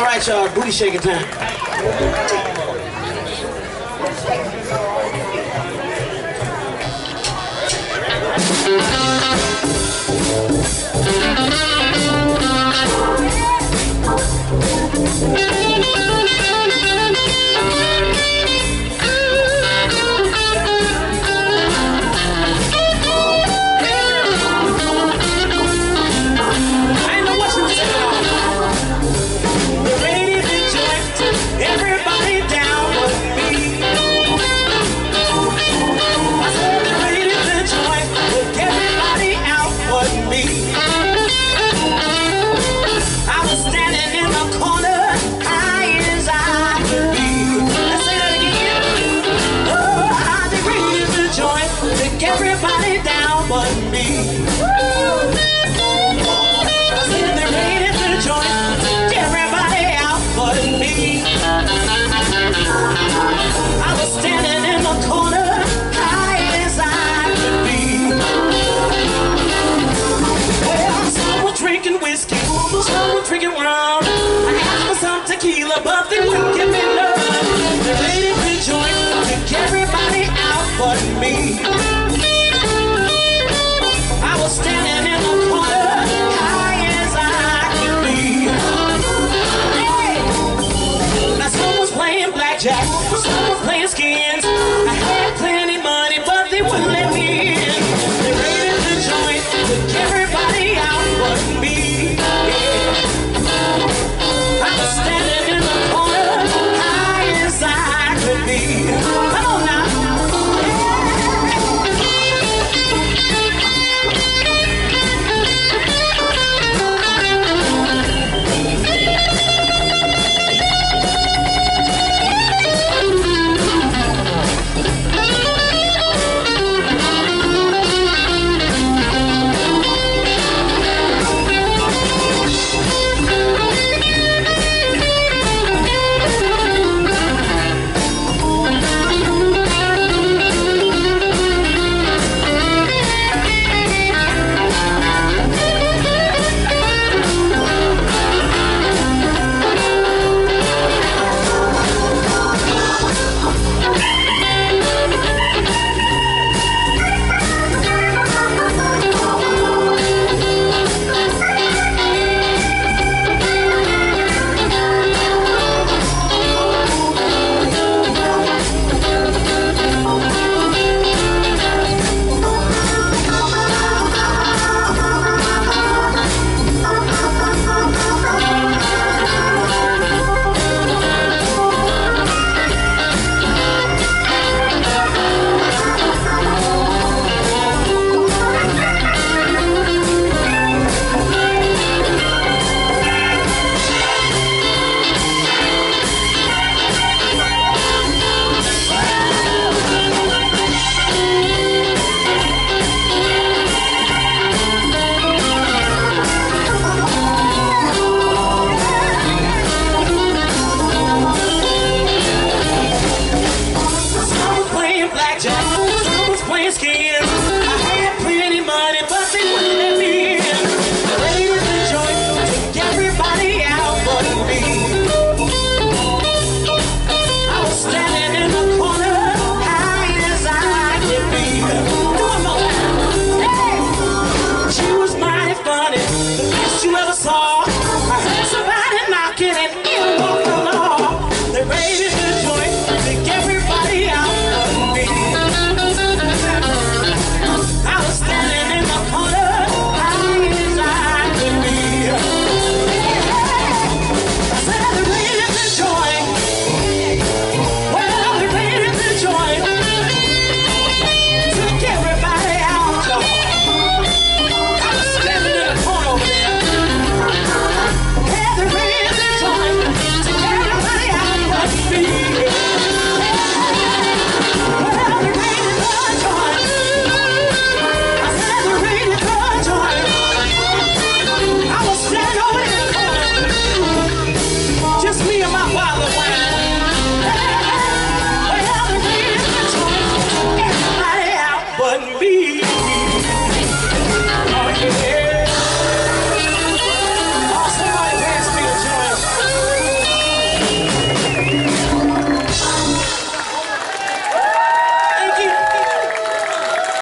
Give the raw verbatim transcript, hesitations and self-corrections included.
right, y'all. Booty shaking time. Everybody down but me. I said they're ready to join everybody out but me. I was standing in the corner, high as I could be. Well, some were drinking whiskey, some were drinking rum. I asked for some tequila, but they wouldn't give me none. They're ready to join everybody out but me. Standing in the corner, high as I could be. Hey! Now someone's playing blackjack, someone's playing skins.